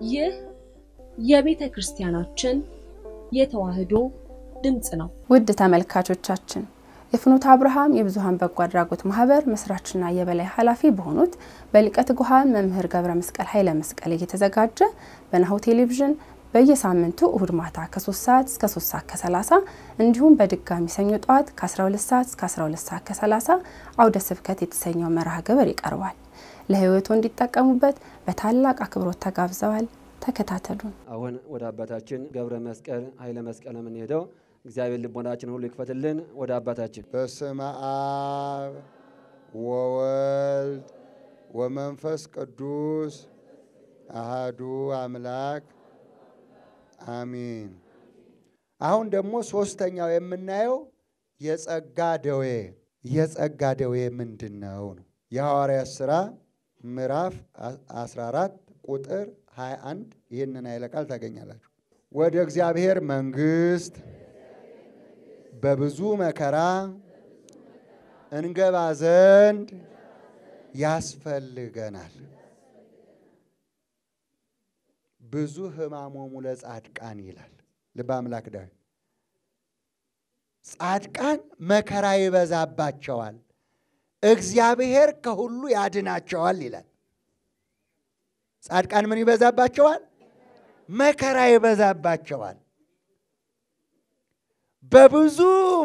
ይህ የቤተ ክርስቲያናችን የተዋህዶ ድምጽ ነው። ውድ ተመልካቾቻችን የፍኖተ አብርሃም የብዙሃን በጎ አድራጎት ማህበር መስራችና የበላይ ኃላፊ በሆኑት በሊቀ ትጉሃን መምህር ገብረ መስቀል ኃይለ መስቀል እየተዘጋጀ በናሁ ቴሌቪዥን በየሳምንቱ እሁድ ማታ ከ3 ሰዓት እስከ 3 ሰዓት ከ30 እንዲሁም በድጋሚ ሰኞ ጧት ከ12 ሰዓት እስከ 12 ሰዓት ከ30 አውደ ስብከት የተሰኘው መርሃ ግብር ይቀርባል። ለህይወቱ እንዲጠቀሙበት በታላቅ አክብሮት ተጋብዘዋል። ተከታተሉን። አሁን ወደ አባታችን ገብረ መስቀል ኃይለ መስቀል ምን ሄደው እግዚአብሔር ልቦናችን ሁሉ ይክፈትልን። ወደ አባታችን በስመ አብ ወወልድ ወመንፈስ ቅዱስ አሐዱ አምላክ አሜን። አሁን ደግሞ ሶስተኛው የምናየው የጸጋ ደዌ ምንድነው ነው? የሐዋርያት ሥራ ምዕራፍ 14 ቁጥር 21 ይሄንን ኃይለቃል ታገኛላችሁ። ወደ እግዚአብሔር መንግስት በብዙ መከራ እንገባ ዘንድ ያስፈልገናል። ብዙ ሕማሞሙ ለጻድቃን ይላል ልበ አምላክ ዳዊት። ጻድቃን መከራ ይበዛባቸዋል፣ እግዚአብሔር ከሁሉ ያድናቸዋል ይላል። ጻድቃን ምን ይበዛባቸዋል? መከራ ይበዛባቸዋል። በብዙ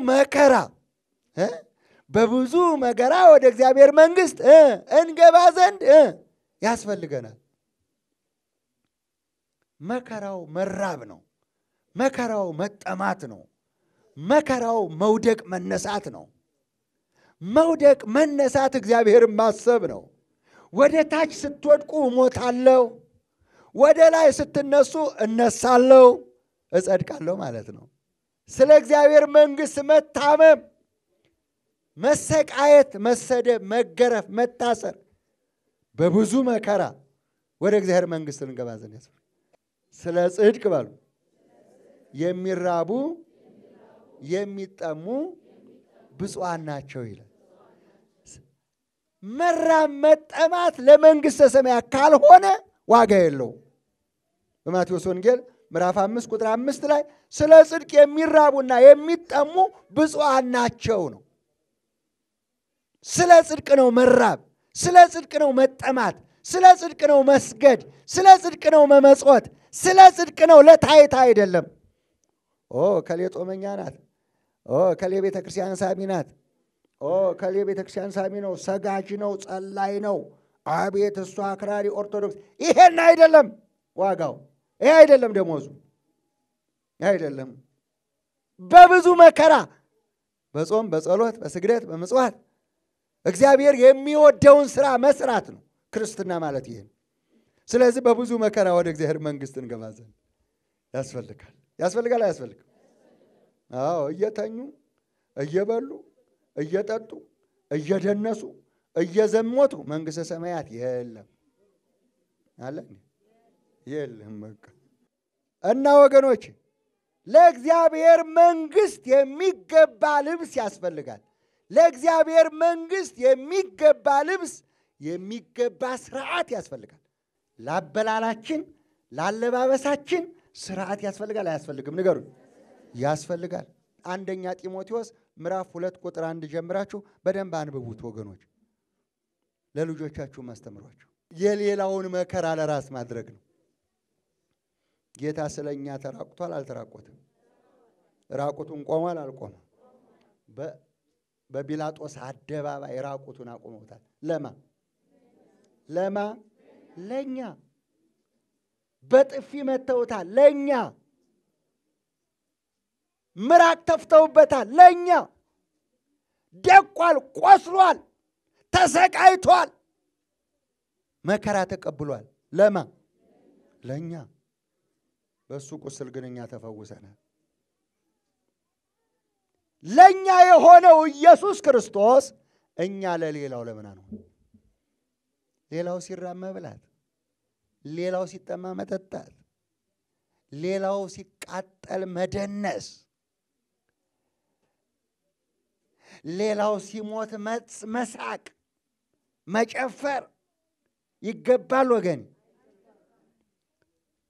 መከራ ወደ እግዚአብሔር መንግስት እንገባ ዘንድ ያስፈልገናል። መከራው መራብ ነው። መከራው መጠማት ነው። መከራው መውደቅ መነሳት ነው። መውደቅ መነሳት እግዚአብሔርን ማሰብ ነው። ወደ ታች ስትወድቁ እሞታለሁ፣ ወደ ላይ ስትነሱ እነሳለሁ፣ እጸድቃለሁ ማለት ነው። ስለ እግዚአብሔር መንግስት መታመም፣ መሰቃየት፣ መሰደብ፣ መገረፍ፣ መታሰር በብዙ መከራ ወደ እግዚአብሔር መንግስት እንገባ ዘንድ ያስፈልጋል። ስለ ጽድቅ ባሉ የሚራቡ የሚጠሙ ብፁዓን ናቸው ይላል። መራብ መጠማት ለመንግስተ ሰማያት ካልሆነ ዋጋ የለውም። በማቴዎስ ወንጌል ምዕራፍ 5 ቁጥር 5 ላይ ስለ ጽድቅ የሚራቡና የሚጠሙ ብፁዓን ናቸው ነው። ስለ ጽድቅ ነው መራብ፣ ስለ ጽድቅ ነው መጠማት፣ ስለ ጽድቅ ነው መስገድ፣ ስለ ጽድቅ ነው መመጽወት፣ ስለ ጽድቅ ነው ለታይታ አይደለም። ከሌ ጦመኛ ናት፣ ከሌ ቤተክርስቲያን ሳሚ ናት፣ ከሌ ቤተክርስቲያን ሳሚ ነው፣ ሰጋጅ ነው፣ ጸላይ ነው፣ አቤት እሱ አክራሪ ኦርቶዶክስ። ይሄን አይደለም ዋጋው፣ ይሄ አይደለም ደሞዙ፣ ይሄ አይደለም። በብዙ መከራ በጾም በጸሎት በስግደት በመጽዋት እግዚአብሔር የሚወደውን ስራ መስራት ነው ክርስትና ማለት ይሄ። ስለዚህ በብዙ መከራ ወደ እግዚአብሔር መንግስት እንገባ ዘንድ ያስፈልጋል። አያስፈልግም? አዎ፣ እየተኙ እየበሉ እየጠጡ እየደነሱ እየዘሞቱ መንግስተ ሰማያት የለም አለ የለም። በቃ እና ወገኖች ለእግዚአብሔር መንግስት የሚገባ ልብስ ያስፈልጋል። ለእግዚአብሔር መንግስት የሚገባ ልብስ የሚገባ ስርዓት ያስፈልጋል። ላበላላችን ላለባበሳችን ስርዓት ያስፈልጋል አያስፈልግም? ንገሩኝ። ያስፈልጋል። አንደኛ ጢሞቴዎስ ምዕራፍ 2 ቁጥር 1 ጀምራችሁ በደንብ አንብቡት ወገኖች። ለልጆቻችሁ ማስተምሯቸው። የሌላውን መከራ ለራስ ማድረግ ነው። ጌታ ስለኛ ተራቁቷል አልተራቆተም? ራቁቱን ቆሟል አልቆመም? በጲላጦስ አደባባይ ራቁቱን አቆመውታል። ለማ ለኛ። በጥፊ መተውታል ለኛ። ምራቅ ተፍተውበታል ለኛ። ደቋል፣ ቆስሏል፣ ተሰቃይቷል፣ መከራ ተቀብሏል። ለኛ። በሱ ቁስል ግን እኛ ተፈውሰናል። ለኛ የሆነው ኢየሱስ ክርስቶስ እኛ ለሌላው ለምን ነው? ሌላው ሲራብ መብላት፣ ሌላው ሲጠማ መጠጣት፣ ሌላው ሲቃጠል መደነስ፣ ሌላው ሲሞት መሳቅ መጨፈር ይገባል ወገን።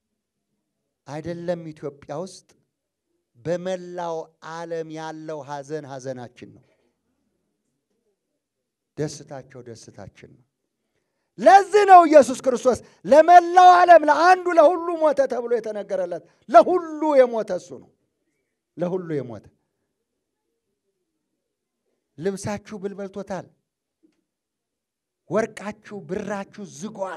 አይደለም ኢትዮጵያ ውስጥ በመላው ዓለም ያለው ሐዘን ሐዘናችን ነው። ደስታቸው ደስታችን ነው። ለዚህ ነው ኢየሱስ ክርስቶስ ለመላው ዓለም ለአንዱ ለሁሉ ሞተ ተብሎ የተነገረለት። ለሁሉ የሞተ እሱ ነው። ለሁሉ የሞተ። ልብሳችሁ ብል በልቶታል። ወርቃችሁ ብራችሁ ዝጓል።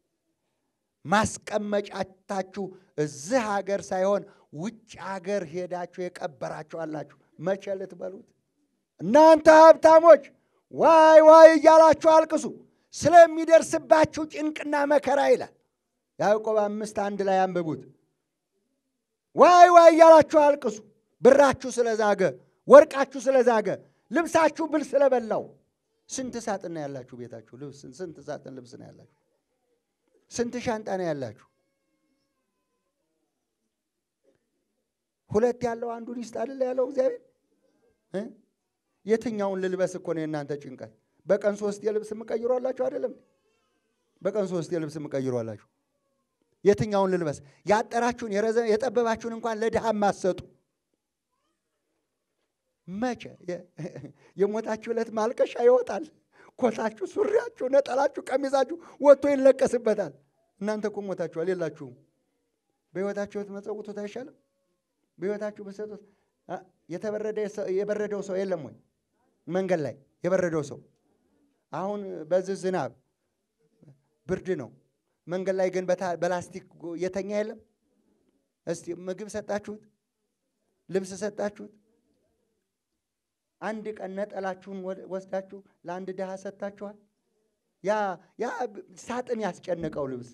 ማስቀመጫታችሁ እዚህ ሀገር ሳይሆን ውጭ ሀገር ሄዳችሁ የቀበራችሁ አላችሁ። መቼ ልትበሉት? እናንተ ሀብታሞች ዋይ ዋይ እያላችሁ አልቅሱ ስለሚደርስባችሁ ጭንቅና መከራ ይላል ያዕቆብ 5:1 ላይ አንብቡት። ዋይ ዋይ እያላችሁ አልቅሱ፣ ብራችሁ ስለዛገ፣ ወርቃችሁ ስለዛገ፣ ልብሳችሁ ብል ስለበላው። ስንት ሳጥን ነው ያላችሁ ቤታችሁ? ልብስ ስንት ሳጥን ልብስ ነው ያላችሁ? ስንት ሻንጣ ነው ያላችሁ? ሁለት ያለው አንዱን ይስጥ አይደል ያለው እግዚአብሔር? የትኛውን ልልበስ እኮ ነው የእናንተ ጭንቀት። በቀን 3 የልብስ ምቀይሩ አላችሁ አይደለም? በቀን 3 የልብስ ምቀይሩ አላችሁ። የትኛውን ልልበስ? ያጠራችሁን የጠበባችሁን እንኳን ለድሃ ማሰጡ። መቼ የሞታችሁ ዕለት ማልቀሻ ይወጣል። ኮታችሁ፣ ሱሪያችሁ፣ ነጠላችሁ፣ ቀሚሳችሁ ወጥቶ ይለቀስበታል። እናንተ እኮ ሞታችኋል፣ የላችሁም። በሕይወታችሁ መጸውቱት አይሻልም? በሕይወታችሁ በሰጡት የበረደው ሰው የለም ወይ? መንገድ ላይ የበረደው ሰው አሁን በዚህ ዝናብ ብርድ ነው። መንገድ ላይ ግን በላስቲክ የተኛ የለም? እስቲ ምግብ ሰጣችሁት? ልብስ ሰጣችሁት? አንድ ቀን ነጠላችሁን ወስዳችሁ ለአንድ ድሃ ሰጣችኋል? ያ ሳጥን ያስጨነቀው ልብስ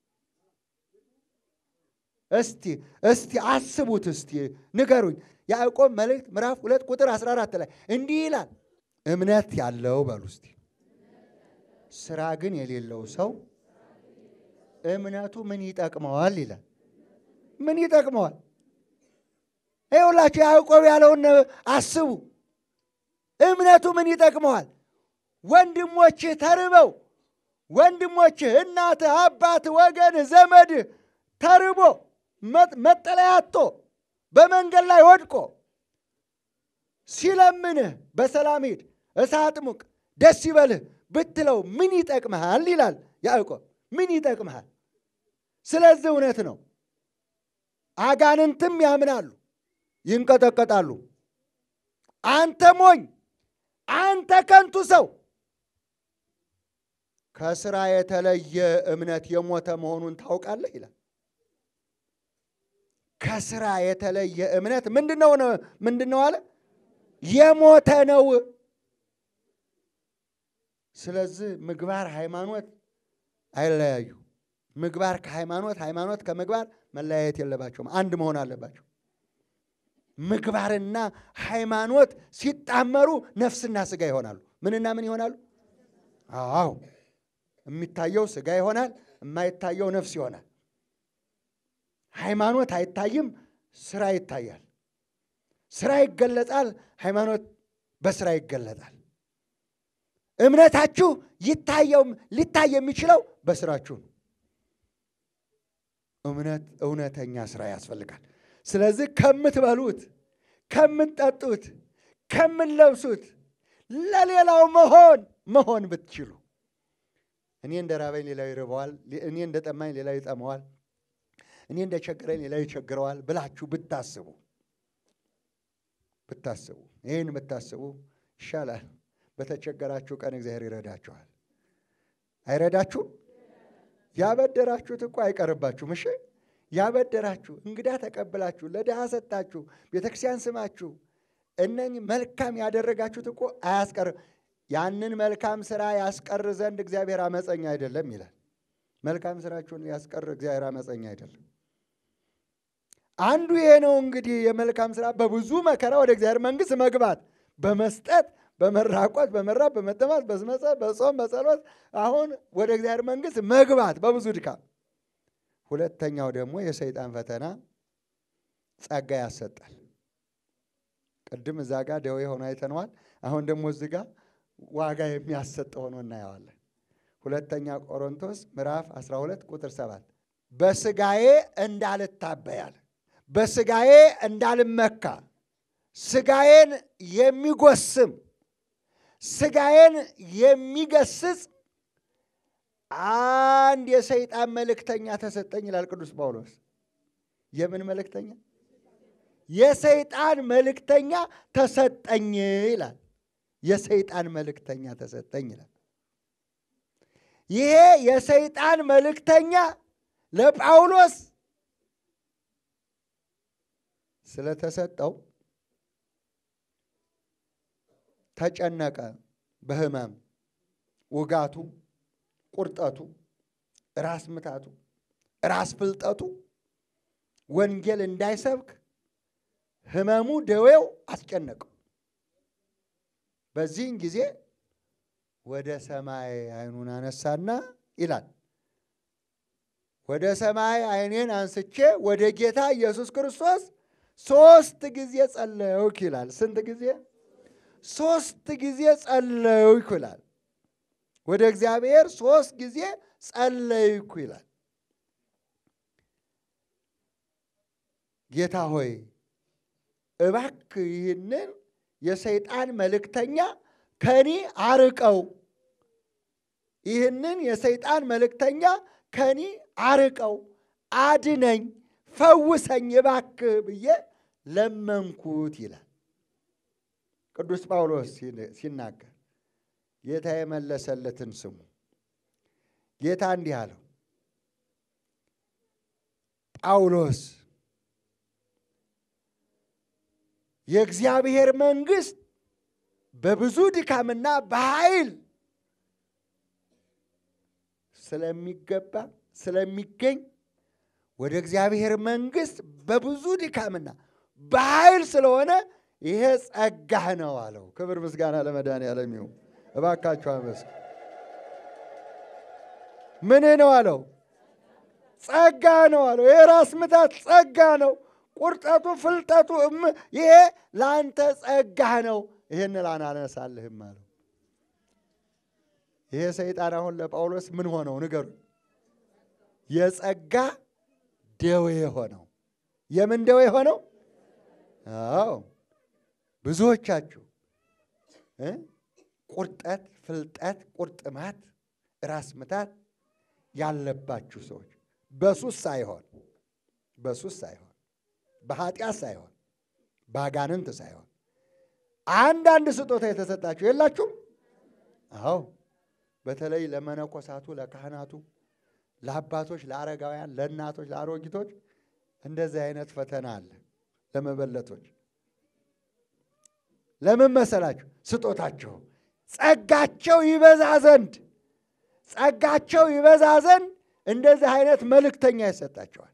እስቲ አስቡት። እስቲ ንገሩኝ። ያዕቆብ መልእክት ምዕራፍ 2 ቁጥር 14 ላይ እንዲህ ይላል፣ እምነት ያለው በሉ እስቲ ስራ ግን የሌለው ሰው እምነቱ ምን ይጠቅመዋል ይላል። ምን ይጠቅመዋል? ይኸውላችሁ ያዕቆብ ያለውን አስቡ። እምነቱ ምን ይጠቅመዋል? ወንድሞችህ ተርበው፣ ወንድሞችህ እናትህ፣ አባትህ፣ ወገንህ፣ ዘመድህ ተርቦ መጠለያ አጥቶ በመንገድ ላይ ወድቆ ሲለምንህ በሰላም ሂድ፣ እሳት ሙቅ፣ ደስ ይበልህ ብትለው ምን ይጠቅምሃል ይላል ያዕቆብ። ምን ይጠቅምሃል? ስለዚህ እውነት ነው። አጋንንትም ያምናሉ፣ ይንቀጠቀጣሉ። አንተ ሞኝ፣ አንተ ከንቱ ሰው፣ ከስራ የተለየ እምነት የሞተ መሆኑን ታውቃለህ ይላል። ከስራ የተለየ እምነት ምንድነው አለ? የሞተ ነው። ስለዚህ ምግባር ሃይማኖት አይለያዩ። ምግባር ከሃይማኖት፣ ሃይማኖት ከምግባር መለያየት የለባቸውም። አንድ መሆን አለባቸው። ምግባርና ሃይማኖት ሲጣመሩ ነፍስና ስጋ ይሆናሉ። ምንና ምን ይሆናሉ? አዎ፣ የሚታየው ስጋ ይሆናል፣ የማይታየው ነፍስ ይሆናል። ሃይማኖት አይታይም፣ ስራ ይታያል። ስራ ይገለጣል፣ ሃይማኖት በስራ ይገለጣል። እምነታችሁ ሊታይ የሚችለው በስራችሁ ነው። እውነተኛ ስራ ያስፈልጋል። ስለዚህ ከምትበሉት፣ ከምትጠጡት፣ ከምትለብሱት ለሌላው መሆን ብትችሉ፣ እኔ እንደራበኝ ሌላው ይርበዋል፣ እኔ እንደጠማኝ ሌላው ይጠማዋል፣ እኔ እንደቸገረኝ ሌላው ይቸግረዋል ብላችሁ ብታስቡ ይህን ብታስቡ ይሻላል። በተቸገራችሁ ቀን እግዚአብሔር ይረዳችኋል። አይረዳችሁም? ያበደራችሁት እኮ አይቀርባችሁም። እሺ፣ ያበደራችሁ እንግዳ ተቀብላችሁ ለድሃ ሰጣችሁ ቤተክርስቲያን ስማችሁ እነኚህ መልካም ያደረጋችሁት እኮ አያስቀር። ያንን መልካም ስራ ያስቀር ዘንድ እግዚአብሔር አመፀኛ አይደለም ይላል። መልካም ስራችሁን ያስቀር እግዚአብሔር አመፀኛ አይደለም። አንዱ ይሄ ነው እንግዲህ የመልካም ስራ በብዙ መከራ ወደ እግዚአብሔር መንግስት መግባት፣ በመስጠት፣ በመራቆት፣ በመራብ፣ በመጠማት፣ በመጸለይ፣ በጾም፣ በጸሎት አሁን ወደ እግዚአብሔር መንግስት መግባት በብዙ ድካም። ሁለተኛው ደግሞ የሰይጣን ፈተና ጸጋ ያሰጣል። ቅድም እዛ ጋር ደዌ ሆኖ አይተነዋል። አሁን ደግሞ እዚህ ጋር ዋጋ የሚያሰጥ ሆኖ እናየዋለን። ሁለተኛ ቆሮንቶስ ምዕራፍ 12 ቁጥር 7 በስጋዬ እንዳልታበያል በስጋዬ እንዳልመካ ስጋዬን የሚጎስም ስጋዬን የሚገስጽ አንድ የሰይጣን መልእክተኛ ተሰጠኝ ይላል ቅዱስ ጳውሎስ። የምን መልእክተኛ? የሰይጣን መልእክተኛ ተሰጠኝ ይላል። የሰይጣን መልእክተኛ ተሰጠኝ ይላል። ይሄ የሰይጣን መልእክተኛ ለጳውሎስ ስለተሰጠው ተጨነቀ። በህመም ውጋቱ፣ ቁርጠቱ፣ ራስ ምታቱ፣ ራስ ፍልጠቱ ወንጌል እንዳይሰብክ ህመሙ ደዌው አስጨነቀው። በዚህን ጊዜ ወደ ሰማይ አይኑን አነሳና ይላል ወደ ሰማይ አይኔን አንስቼ ወደ ጌታ ኢየሱስ ክርስቶስ 3 ጊዜ ጸለይኩ ይላል። ስንት ጊዜ? 3 ጊዜ ጸለይኩ ይላል። ወደ እግዚአብሔር 3 ጊዜ ጸለይኩ ይላል። ጌታ ሆይ እባክህ ይህንን የሰይጣን መልእክተኛ ከኔ አርቀው፣ ይህንን የሰይጣን መልእክተኛ ከኔ አርቀው፣ አድነኝ፣ ፈውሰኝ እባክህ ብዬ ለመንኩት ይላል ቅዱስ ጳውሎስ ሲናገር። ጌታ የመለሰለትን ስሙ። ጌታ እንዲህ አለው፣ ጳውሎስ የእግዚአብሔር መንግሥት በብዙ ድካምና በኃይል ስለሚገኝ ወደ እግዚአብሔር መንግሥት በብዙ ድካምና በኃይል ስለሆነ ይሄ ጸጋህ ነው አለው። ክብር ምስጋና ለመድኃኔዓለም ይሁን። እባካችሁ አመስግኑ። ምን ነው አለው? ጸጋ ነው አለው። የራስ ምታት ጸጋ ነው። ቁርጠቱ፣ ፍልጠቱ ይሄ ለአንተ ጸጋህ ነው። ይሄን ላናነሳልህም አለው። ይሄ ሰይጣን አሁን ለጳውሎስ ምን ሆነው ንገሩ? የጸጋ ደዌ ሆነው። የምን ደዌ ሆነው? አዎ ብዙዎቻችሁ ቁርጠት፣ ፍልጠት፣ ቁርጥማት፣ ራስ ምታት ያለባችሁ ሰዎች በሱስ ሳይሆን በኃጢአት ሳይሆን በአጋንንት ሳይሆን አንዳንድ ስጦታ የተሰጣችሁ የላችሁም? አዎ በተለይ ለመነኮሳቱ፣ ለካህናቱ፣ ለአባቶች፣ ለአረጋውያን፣ ለእናቶች፣ ለአሮጊቶች እንደዚህ አይነት ፈተና አለ። ለመበለቶች ለምን መሰላችሁ? ስጦታቸው ጸጋቸው ይበዛ ዘንድ እንደዚህ አይነት መልእክተኛ ይሰጣቸዋል።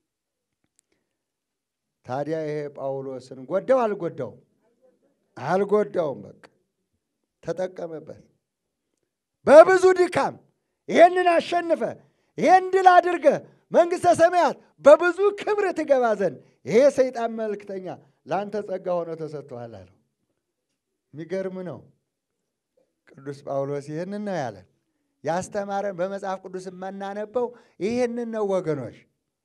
ታዲያ ይሄ ጳውሎስን ጎዳው አልጎዳውም? አልጎዳውም። በቃ ተጠቀመበት። በብዙ ድካም ይሄንን አሸንፈ፣ ይሄን ድል አድርገ መንግሥተ ሰማያት በብዙ ክብር ትገባ ዘንድ ይሄ ሰይጣን መልእክተኛ ለአንተ ጸጋ ሆኖ ተሰጥቷል አለው። የሚገርም ነው። ቅዱስ ጳውሎስ ይህንን ነው ያለን። ያስተማረን በመጽሐፍ ቅዱስ የምናነበው ይህንን ነው ወገኖች።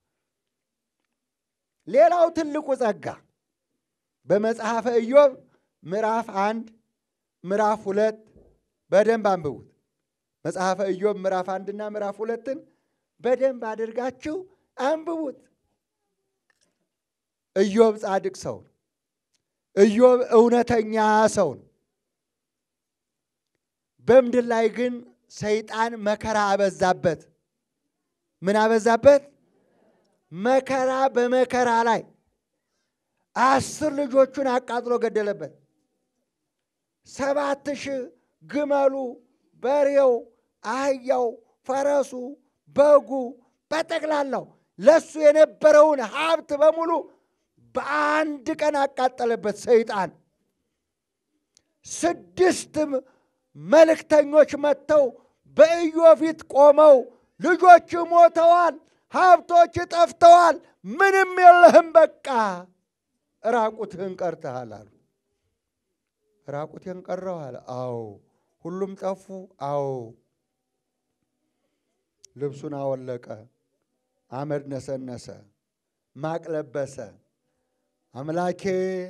ሌላው ትልቁ ጸጋ በመጽሐፈ ኢዮብ ምዕራፍ 1 ምዕራፍ 2 በደንብ አንብቡት። መጽሐፈ ኢዮብ ምዕራፍ 1 እና ምዕራፍ 2ን በደንብ አድርጋችሁ አንብቡት። ኢዮብ ጻድቅ ሰው ነው። ኢዮብ እውነተኛ ሰው ነው። በምድር ላይ ግን ሰይጣን መከራ አበዛበት። ምን አበዛበት? መከራ በመከራ ላይ 10 ልጆቹን አቃጥሎ ገደለበት። 7,000 ግመሉ፣ በሬው፣ አህያው፣ ፈረሱ፣ በጉ በጠቅላላው ለሱ የነበረውን ሀብት በሙሉ በአንድ ቀን አቃጠለበት ሰይጣን። 6 መልእክተኞች መጥተው በኢዮብ ፊት ቆመው ልጆች ሞተዋል፣ ሀብቶች ጠፍተዋል፣ ምንም የለህም፣ በቃ ራቁትህን ቀርተሃል አሉ። ራቁቴን ቀረሁ አለ። አዎ። ሁሉም ጠፉ? አዎ። ልብሱን አወለቀ፣ አመድ ነሰነሰ፣ ማቅ ለበሰ። አምላኬ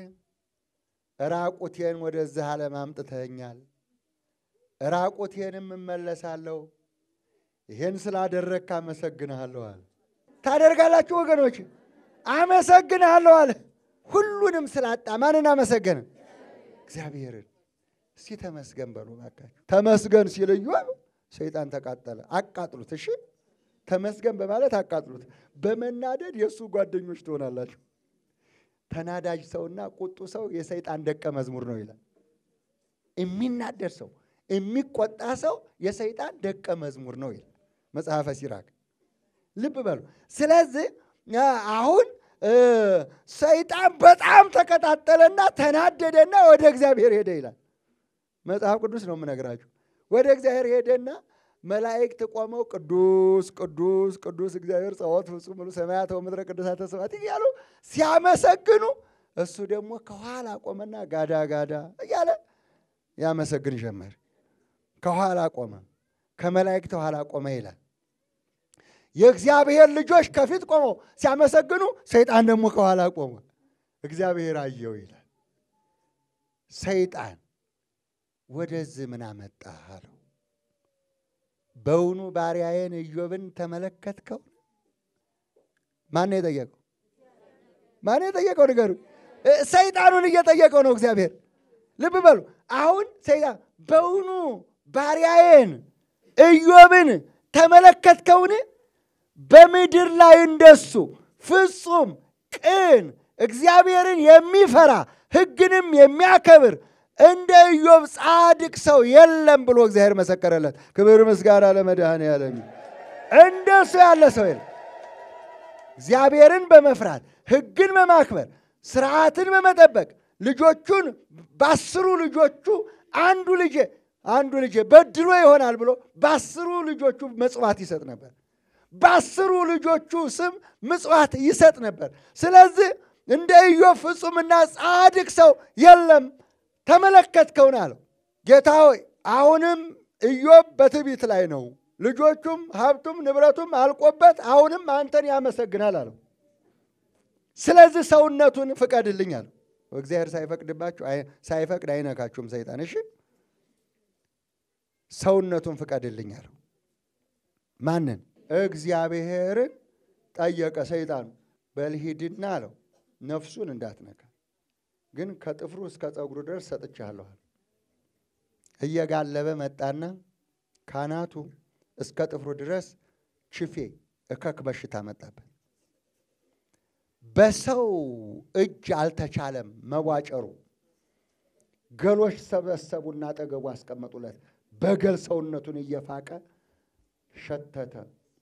ራቁቴን ወደዚህ ዓለም አምጥተኸኛል፣ ራቁቴንም እመለሳለሁ። ይሄን ስላደረግክ አመሰግንሃለሁ አለ። ታደርጋላችሁ ወገኖች? አመሰግንሃለሁ አለ። ሁሉንም ስላጣ ማንን አመሰገነ? እግዚአብሔርን። እስቲ ተመስገን በሉ ባካችሁ። ተመስገን ሲል ኢዮብ ሰይጣን ተቃጠለ። አቃጥሉት። እሺ ተመስገን በማለት አቃጥሉት። በመናደድ የእሱ ጓደኞች ትሆናላችሁ። ተናዳጅ ሰውና ቁጡ ሰው የሰይጣን ደቀ መዝሙር ነው ይላል። የሚናደድ ሰው የሚቆጣ ሰው የሰይጣን ደቀ መዝሙር ነው ይላል መጽሐፈ ሲራክ። ልብ በሉ። ስለዚህ አሁን ሰይጣን በጣም ተቀጣጠለና ተናደደና ወደ እግዚአብሔር ሄደ ይላል መጽሐፍ ቅዱስ ነው የምነግራችሁ። ወደ እግዚአብሔር ሄደና መላእክት ቆመው ቅዱስ ቅዱስ ቅዱስ እግዚአብሔር ጸዋት ፍጹም ሙሉ ሰማያት ወምድረ ቅዱሳተ ስብሐት እያሉ ሲያመሰግኑ እሱ ደግሞ ከኋላ ቆመና ጋዳ ጋዳ እያለ ያመሰግን ጀመር። ከኋላ ቆመ፣ ከመላእክት ኋላ ቆመ ይላል። የእግዚአብሔር ልጆች ከፊት ቆመው ሲያመሰግኑ ሰይጣን ደግሞ ከኋላ ቆመ። እግዚአብሔር አየው ይላል። ሰይጣን ወደዚህ ምን አመጣህ አለው። በውኑ ባሪያዬን ኢዮብን ተመለከትከው? ማን ነው የጠየቀው? ማን ነው የጠየቀው? ንገሩ። ሰይጣኑን እየጠየቀው ነው እግዚአብሔር። ልብ በሉ። አሁን ሰይጣን በውኑ ባሪያዬን ኢዮብን ተመለከትከውን? በምድር ላይ እንደሱ ፍጹም ቅን እግዚአብሔርን የሚፈራ ሕግንም የሚያከብር እንደ ኢዮብ ጻድቅ ሰው የለም ብሎ እግዚአብሔር መሰከረለት። ክብር ምስጋና ለመድኃኔዓለም። እንደሱ ያለ ሰው የለም። እግዚአብሔርን በመፍራት ሕግን በማክበር ስርዓትን በመጠበቅ ልጆቹን በአስሩ ልጆቹ አንዱ ልጄ በድሎ ይሆናል ብሎ በአስሩ ልጆቹ ምጽዋት ይሰጥ ነበር። በአስሩ ልጆቹ ስም ምጽዋት ይሰጥ ነበር። ስለዚህ እንደ ኢዮብ ፍጹምና ጻድቅ ሰው የለም። ተመለከትከውን አለው። ጌታ ሆይ አሁንም ኢዮብ በትዕቢት ላይ ነው፣ ልጆቹም ሀብቱም ንብረቱም አልቆበት አሁንም አንተን ያመሰግናል አለው። ስለዚህ ሰውነቱን ፍቀድልኝ አለው። እግዚአብሔር ሳይፈቅድ አይነካችሁም ሰይጣን። እሺ ሰውነቱን ፍቀድልኝ አለው። ማንን? እግዚአብሔርን ጠየቀ ሰይጣኑ። በልሂድና አለው ነፍሱን እንዳትነካ ግን ከጥፍሩ እስከ ፀጉሩ ድረስ ሰጥቻለሁ። እየጋለበ መጣና ካናቱ እስከ ጥፍሩ ድረስ ችፌ እከክ በሽታ መጣበት። በሰው እጅ አልተቻለም መዋጨሩ። ገሎች ሰበሰቡና አጠገቡ አስቀመጡለት። በገል ሰውነቱን እየፋቀ ሸተተ።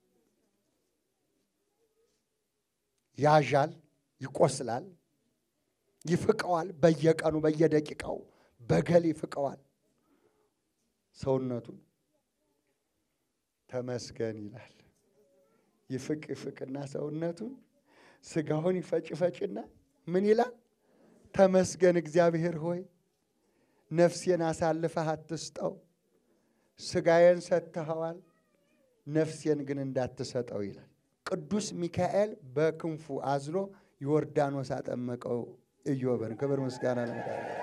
ያዣል፣ ይቆስላል፣ ይፍቀዋል። በየቀኑ በየደቂቃው በገል ይፍቀዋል ሰውነቱን። ተመስገን ይላል። ይፍቅና ሰውነቱን ስጋውን ይፈጭና ምን ይላል? ተመስገን እግዚአብሔር ሆይ ነፍሴን አሳልፈህ አትስጠው። ስጋዬን ሰጥተኸዋል፣ ነፍሴን ግን እንዳትሰጠው ይላል። ቅዱስ ሚካኤል በክንፉ አዝሎ ዮርዳኖስ አጠመቀው ኢዮብን። ክብር ምስጋና ለመድኃኔዓለም።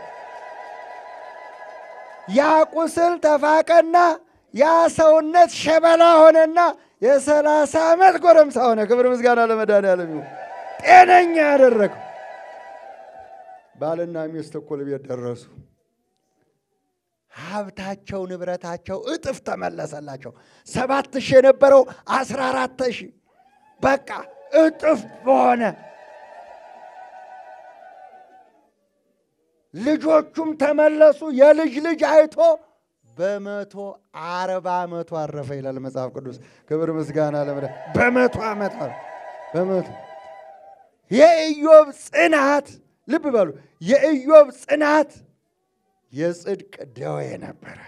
ያ ቁስል ተፋቀና ያ ሰውነት ሸበላ ሆነና የ30 ዓመት ጎረምሳ ሆነ። ክብር ምስጋና ለመድኃኔዓለም። ጤነኛ ያደረገው። ባልና ሚስት እኩል ቤት ደረሱ። ሀብታቸው ንብረታቸው እጥፍ ተመለሰላቸው። 7,000 የነበረው 14,000 በቃ እጥፍ በሆነ። ልጆቹም ተመለሱ። የልጅ ልጅ አይቶ 140 ዓመቱ አረፈ ይላል መጽሐፍ ቅዱስ። ክብር ምስጋና ለመድኃኔዓለም። 100 ዓመት በመቶ የኢዮብ ጽናት ልብ በሉ። የኢዮብ ጽናት የጽድቅ ደዌ ነበረ።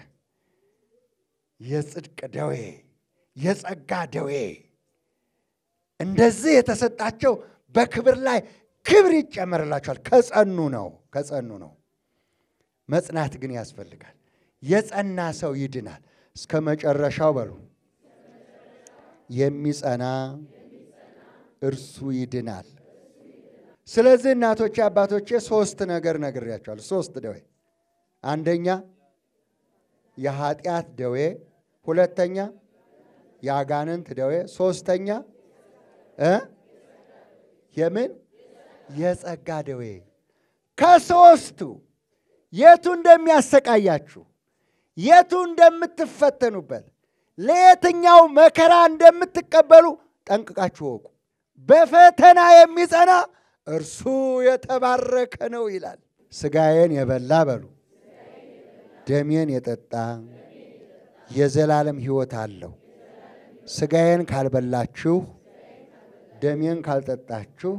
የጽድቅ ደዌ፣ የጸጋ ደዌ። እንደዚህ የተሰጣቸው በክብር ላይ ክብር ይጨመርላቸዋል። ከጸኑ ነው። መጽናት ግን ያስፈልጋል። የጸና ሰው ይድናል እስከ መጨረሻው በሉ። የሚጸና እርሱ ይድናል። ስለዚህ እናቶቼ አባቶቼ 3 ነገር ነግሬያቸዋለሁ። 3 ደዌ፣ አንደኛ የኃጢአት ደዌ፣ ሁለተኛ የአጋንንት ደዌ፣ ሶስተኛ የምን የጸጋ ደዌ። ከ3ቱ የቱ እንደሚያሰቃያችሁ የቱ እንደምትፈተኑበት ለየትኛው መከራ እንደምትቀበሉ ጠንቅቃችሁ ወቁ። በፈተና የሚጸና እርሱ የተባረከ ነው ይላል። ሥጋዬን የበላ በሉ ደሜን የጠጣ የዘላለም ሕይወት አለው። ሥጋዬን ካልበላችሁ ደሜን ካልጠጣችሁ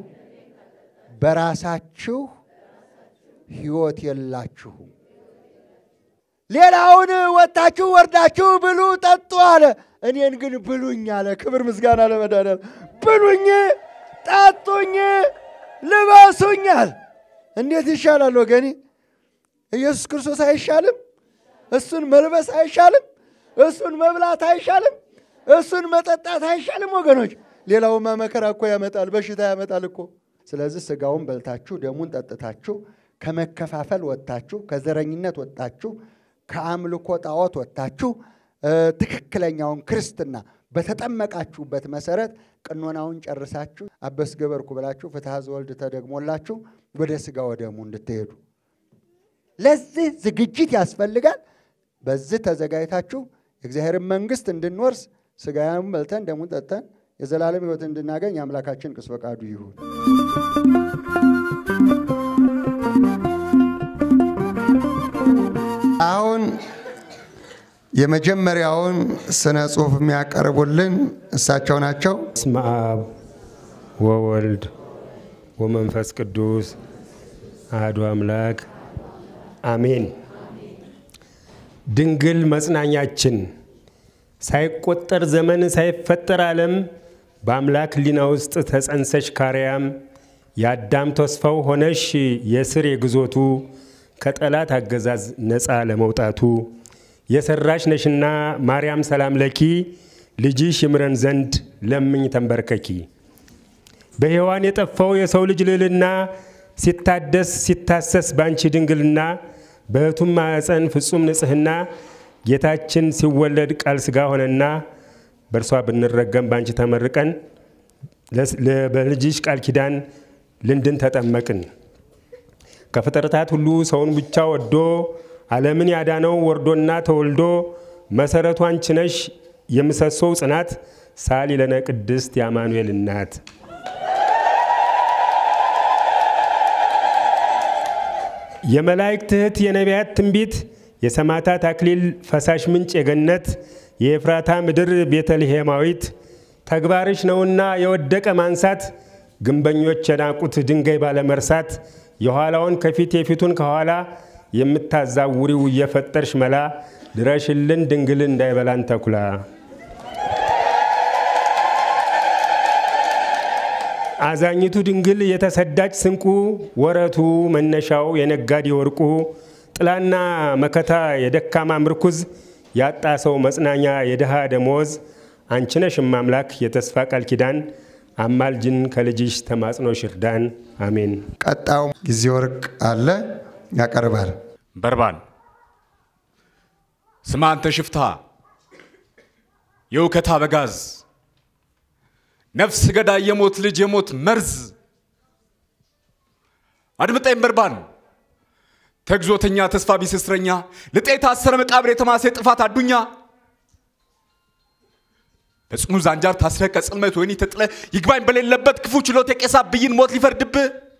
በራሳችሁ ሕይወት የላችሁም። ሌላውን ወጣችሁ ወርዳችሁ ብሉ ጠጡ አለ። እኔን ግን ብሉኝ አለ። ክብር ምስጋና ለመድኃኒዓለም። ብሉኝ፣ ጠጡኝ፣ ልበሱኛል። እንዴት ይሻላል ወገኔ? ኢየሱስ ክርስቶስ አይሻልም? እሱን መልበስ አይሻልም? እሱን መብላት አይሻልም? እሱን መጠጣት አይሻልም ወገኖች? ሌላውማ መከራ እኮ ያመጣል፣ በሽታ ያመጣል እኮ። ስለዚህ ሥጋውን በልታችሁ ደሙን ጠጥታችሁ ከመከፋፈል ወጣችሁ፣ ከዘረኝነት ወጣችሁ፣ ከአምልኮ ጣዖት ወጣችሁ ትክክለኛውን ክርስትና በተጠመቃችሁበት መሰረት ቀኖናውን ጨርሳችሁ አበስ ገበርኩ ብላችሁ ፍትሐ ዘወልድ ተደግሞላችሁ ወደ ሥጋ ወደሙ እንድትሄዱ ለዚህ ዝግጅት ያስፈልጋል። በዚህ ተዘጋጅታችሁ የእግዚአብሔርን መንግስት እንድንወርስ ሥጋውን በልተን ደሙን ጠጥተን የዘላለም ሕይወት እንድናገኝ አምላካችን ቅዱስ ፈቃዱ ይሁን። አሁን የመጀመሪያውን ስነ ጽሑፍ የሚያቀርቡልን እሳቸው ናቸው። በስመ አብ ወወልድ ወመንፈስ ቅዱስ አሐዱ አምላክ አሜን። ድንግል መጽናኛችን ሳይቆጠር ዘመን ሳይፈጠር ዓለም በአምላክ ሕሊና ውስጥ ተጸንሰሽ ካርያም የአዳም ተስፋው ሆነሽ የስር የግዞቱ ከጠላት አገዛዝ ነፃ ለመውጣቱ የሰራሽ ነሽና ማርያም ሰላም ለኪ ልጅሽ ይምረን ዘንድ ለምኝ ተንበርከኪ። በሔዋን የጠፋው የሰው ልጅ ልዕልና ሲታደስ ሲታሰስ ባንቺ ድንግልና በሕቱም ማኅፀን ፍጹም ንጽሕና ጌታችን ሲወለድ ቃል ሥጋ ሆነና በእርሷ ብንረገም ባንቺ ተመርቀን በልጅሽ ቃል ኪዳን ልንድን ተጠመቅን። ከፍጥረታት ሁሉ ሰውን ብቻ ወዶ ዓለምን ያዳነው ወርዶና ተወልዶ መሰረቱ አንቺ ነሽ የምሰሶው ጽናት ሳሊ ለነ ቅድስት የአማኑኤል እናት። የመላእክት እህት የነቢያት ትንቢት የሰማዕታት አክሊል ፈሳሽ ምንጭ የገነት የኤፍራታ ምድር ቤተልሔማዊት ተግባርሽ ነውና የወደቀ ማንሳት ግንበኞች የናቁት ድንጋይ ባለመርሳት የኋላውን ከፊት የፊቱን ከኋላ የምታዛውሪው የፈጠርሽ መላ ድረሽልን ድንግል እንዳይበላን ተኩላ። አዛኝቱ ድንግል የተሰዳች ስንቁ ወረቱ መነሻው የነጋዴ ወርቁ ጥላና መከታ የደካማ ምርኩዝ ያጣ ሰው መጽናኛ የድሃ ደሞዝ አንቺ ነሽ አምላክ የተስፋ ቃል ኪዳን አማልጅን ከልጅሽ ተማጽኖሽ እርዳን አሜን። ቀጣው ጊዜ ወርቅ አለ ያቀርባል። በርባን ስማ አንተ ሽፍታ የውከታ በጋዝ ነፍስ ገዳይ የሞት ልጅ የሞት መርዝ አድምጠኝ በርባን ተግዞተኛ ተስፋ ቢስ እስረኛ ለጤታ አሰረ መቃብር የተማሰ ጥፋት አዱኛ በጽኑ ዛንጃር ታስረ ከጽልመት ወይኒ ተጥለ ይግባኝ በሌለበት ክፉ ችሎት የቄሳ ብይን ሞት ሊፈርድብ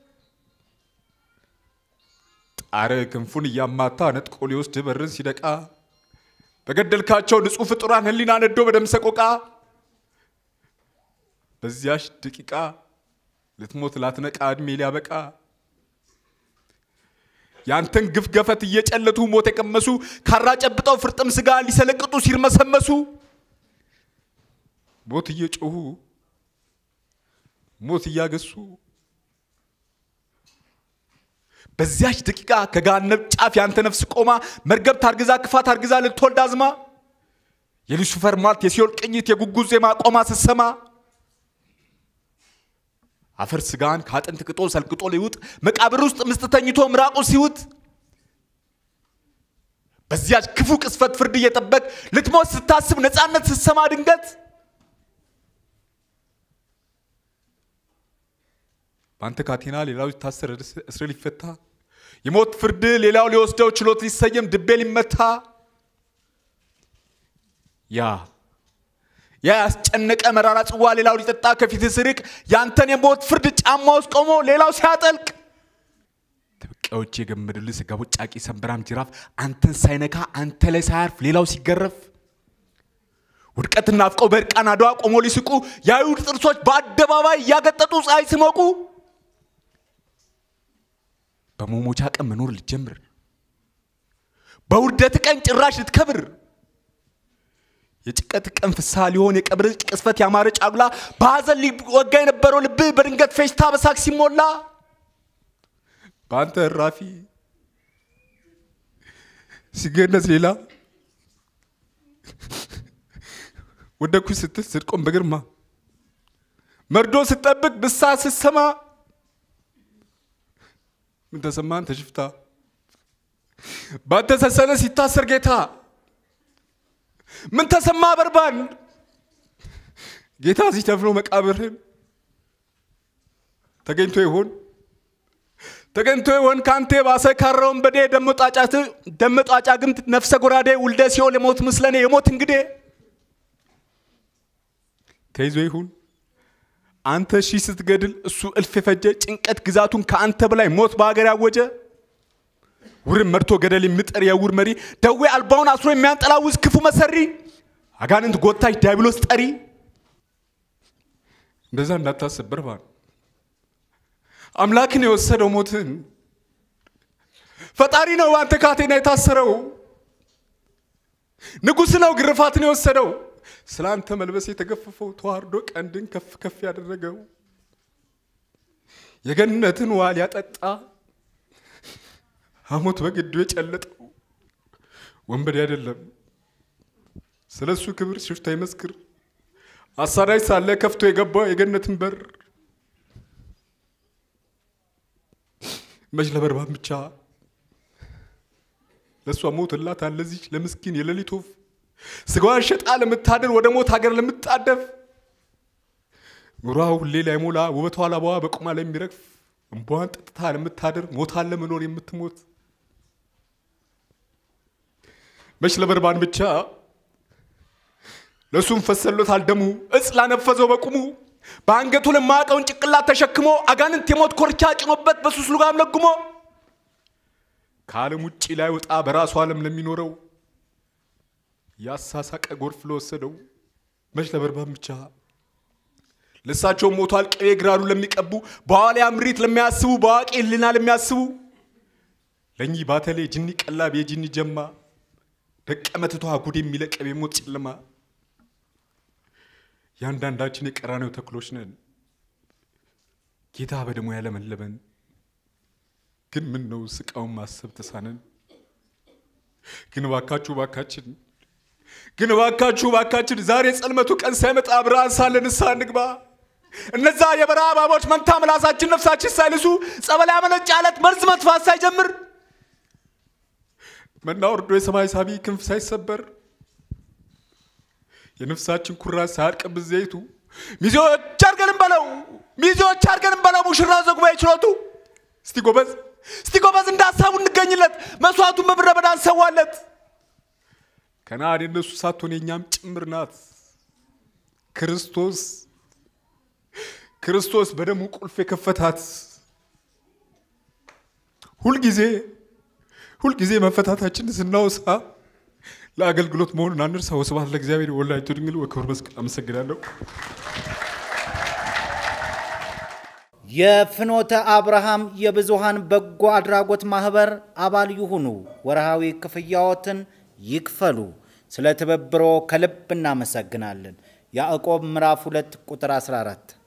ጣረ ክንፉን ያማታ ነጥቆ ሊወስድ በርን ሲደቃ በገደልካቸው ንጹህ ፍጡራን ህሊና ነዶ በደም ሰቆቃ በዚያሽ ደቂቃ ልትሞት ላትነቃ እድሜ ሊያበቃ ያንተን ግፍ ገፈት እየጨለቱ ሞት የቀመሱ ካራ ጨብጠው ፍርጥም ስጋ ሊሰለቅጡ ሲርመሰመሱ ሞት እየጮሁ ሞት እያገሱ በዚያች ደቂቃ ከጋነብ ጫፍ ያንተ ነፍስ ቆማ መርገብ ታርግዛ ክፋት ታርግዛ ልትወልድ አዝማ የሉሲፈር ማልት የሲኦል ቅኝት የጉጉዝ ዜማ ቆማ ስትሰማ አፈር ስጋን ካጥንት ቅጦ ሰልቅጦ ሊውጥ መቃብር ውስጥ ምስጥ ተኝቶ ምራቁ ሲውጥ በዚያች ክፉ ቅስፈት ፍርድ እየጠበቅ ልትሞት ስታስብ ነፃነት ስትሰማ ድንገት ባንተ ካቴና ሌላው ታሰረ እስር ሊፈታ የሞት ፍርድ ሌላው ሊወስደው ችሎት ሊሰየም ድቤ ሊመታ ያ ያስጨነቀ መራራ ጽዋ ሌላው ሊጠጣ ከፊት ስርቅ ያንተን የሞት ፍርድ ጫማ ውስጥ ቆሞ ሌላው ሲያጠልቅ ተበቃዮች የገመዱልህ ስጋው ጫቂ ሰንበራም ጅራፍ አንተን ሳይነካ አንተ ላይ ሳያርፍ ሌላው ሲገረፍ ውድቀትና አፍቀው በርቃና ዷ ቆሞ ሊስቁ ያዩድ ጥርሶች በአደባባይ ያገጠጡ ፀሐይ ሲሞቁ በሞሞቻ ቀን መኖር ልጀምር በውርደት ቀን ጭራሽ ልትከብር የጭቀት ቀን ፍስሐ ሊሆን የቀብር ቅስፈት ያማረ ጫጉላ በሐዘን ሊወጋ የነበረው ልብ በድንገት ፌሽታ በሳቅ ሲሞላ ባንተ ራፊ ሲገነዝ ሌላ ወደኩ ስትል ስድቆም በግርማ መርዶ ስትጠብቅ ብሳ ስትሰማ ምን ተሰማን ተሽፍታ ባንተ ሰሰነ ሲታሰር ጌታ ምን ተሰማ በርባን ጌታ ሲተፍሎ መቃብርህን ተገኝቶ ይሆን ካንተ ባሰ ካራውን በዴ ደመጣጫ ግምት ነፍሰ ጎራዴ ውልደ ሲኦል የሞት ምስለኔ የሞት እንግዴ ተይዞ ይሁን አንተ ሺ ስትገድል እሱ እልፍ የፈጀ ጭንቀት ግዛቱን ካንተ በላይ ሞት በአገር ያወጀ ውር መርቶ ገደል የሚጥር የውር መሪ ደዌ አልባውን አስሮ የሚያንጠላውዝ ክፉ መሰሪ አጋንንት ጎታች ዲያብሎስ ጠሪ እንደዛ እንዳታስብ በርባን አምላክን የወሰደው ሞትን ፈጣሪ ነው አንተ ካቴና የታሰረው ንጉስ ነው ግርፋትን የወሰደው ስላንተ መልበስ የተገፈፈው ተዋርዶ ቀንድን ከፍ ያደረገው የገነትን ዋል ያጠጣ አሞት በግዱ የጨለጠው ወንበዴ አይደለም ስለሱ ክብር ሽፍታ ይመስክር አሳዳይ ሳለ ከፍቶ የገባው የገነትን በር መጅ ለበርባን ብቻ ለሷ ሞትላት አለዚህ ለምስኪን የሌሊት ወፍ ስጋዋን ሸጣ ለምታደር ወደ ሞት ሀገር ለምትጣደፍ ኑሯው ሁሌ ላይ ሞላ ውበቷ ላባዋ በቁማ ላይ የሚረግፍ እንቧን ጠጥታ ለምታደር ሞታን ለመኖር የምትሞት መች ለበርባን ብቻ ለሱም ፈሰሎታል ደሙ እጽ ላነፈዘው በቁሙ በአንገቱ ለማቀውን ጭቅላት ተሸክሞ አጋንንት የሞት ኮርቻ ጭኖበት በሱስ ሉጋም ለጉሞ ከዓለም ውጪ ላይ ወጣ በራሱ ዓለም ለሚኖረው ያሳሳቀ ጎርፍ ለወሰደው መች ለበርባን ብቻ ለሳቸው ሞቷል ቅቤ ግራሩ ለሚቀቡ በኋላ ምሪት ለሚያስቡ በዋቂ ህሊና ለሚያስቡ ለኚ ባተሌ ጅኒ ቀላብ የጅኒ ጀማ ደቀመትቷ ጉድ የሚለቀብ የሞት ጭልማ ያንዳንዳችን የቀራኔው ተክሎች ነን ጌታ በደሙ ያለመለበን ግን ምን ነው ስቃውን ማሰብ ተሳነን ግን ባካችን ዛሬ ጸልመቱ ቀን ሳይመጣ ብርሃን ሳለን ንግባ እነዛ የበረሃ እባቦች መንታ ምላሳችን ነፍሳችን ሳይልሱ ጸበል ያመነጫለት መርዝ መጥፋት ሳይጀምር መናወርዶ የሰማይ ሳቢ ክንፍ ሳይሰበር የነፍሳችን ኩራስ ሳያርቅብን ዘይቱ ሚዜዎች አርገንም በለው ሙሽራ ዘጉባ ይችላቱ እስቲ ጎበዝ እንዳሳቡ እንገኝለት መስዋዕቱን በብረ በዳ እንሰዋለት ከናን የነሱ ሳትሆን የኛም ጭምር ናት ክርስቶስ በደሙ ቁልፍ የከፈታት ሁልጊዜ መፈታታችን ስናወሳ ለአገልግሎት መሆኑን አንርሳ ወስብሐት ለእግዚአብሔር ወላዲቱ ድንግል ወክብር መስቀል አመሰግናለሁ የፍኖተ አብርሃም የብዙሃን በጎ አድራጎት ማህበር አባል ይሁኑ ወርሃዊ ክፍያዎትን ይክፈሉ ስለ ተበብሮ ከልብ እናመሰግናለን ያዕቆብ ምዕራፍ 2 ቁጥር 14